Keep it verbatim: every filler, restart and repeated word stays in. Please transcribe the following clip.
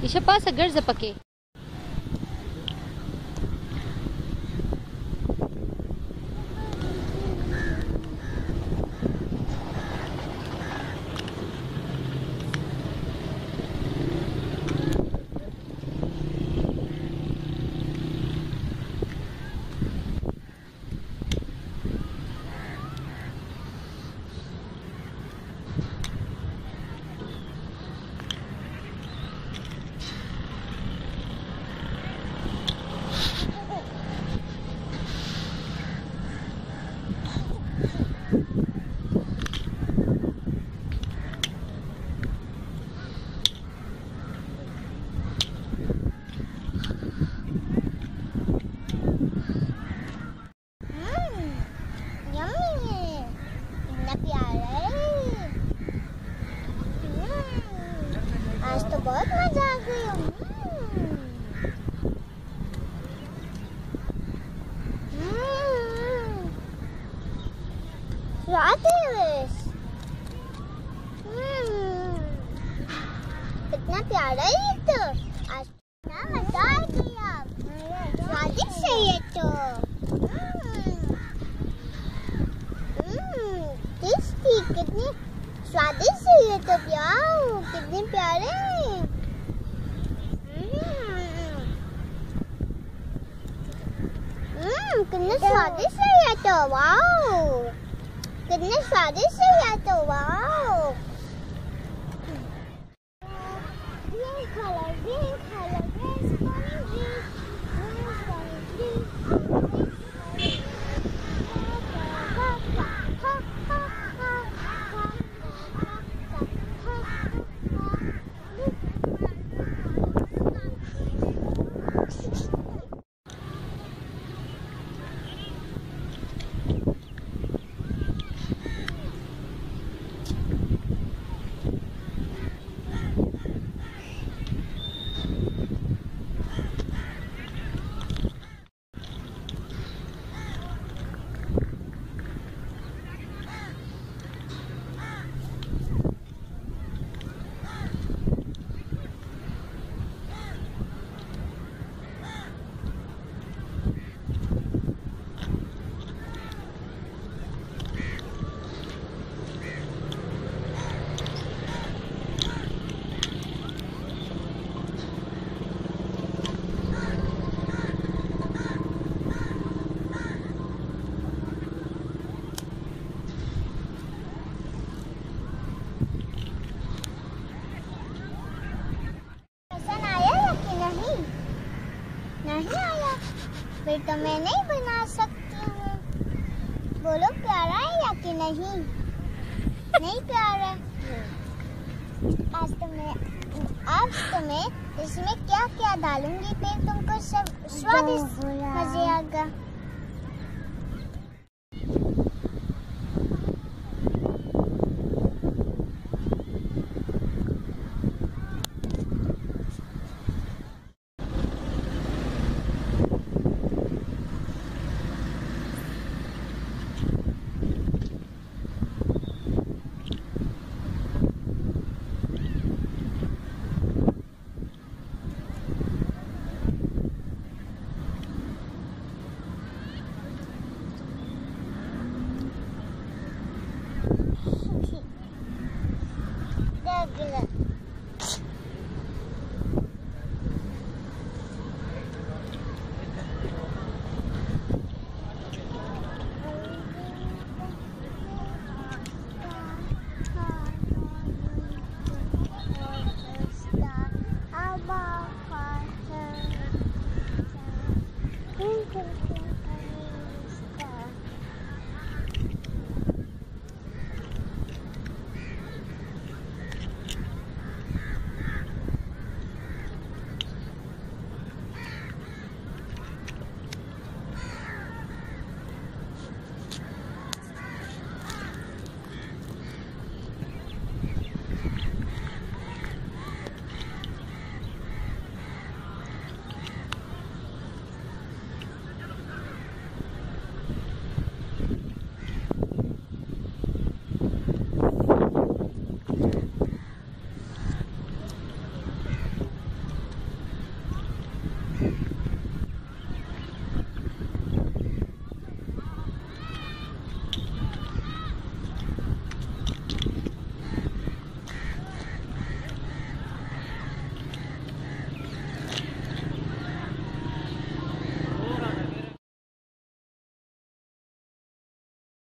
Siya pa sa girls zapake. आज तो बहुत मजा आ गई। स्वादिष्ट, कितना प्यारा है ये तो। आज कितना मजा आ गया। स्वादिष्ट है ये तो। टेस्टी, कितनी स्वादिष्ट है ये तो। प्याओ, कितने प्यारे। हम्म कितने स्वादिष्ट है ये तो। वाओ, कितने स्वादिष्ट है ये तो। वाओ, ये खा लो, ये खा लो, ये स्पॉन्जी, ये स्पॉन्जी। नहीं आया, फिर तो मैं नहीं बना सकती हूँ। बोलो प्यारा है या कि नहीं? नहीं प्यारा। आज तो मैं आज तो मैं इसमें क्या क्या डालूंगी, फिर तुमको सब स्वादिष्ट मजे आएगा। Thank you.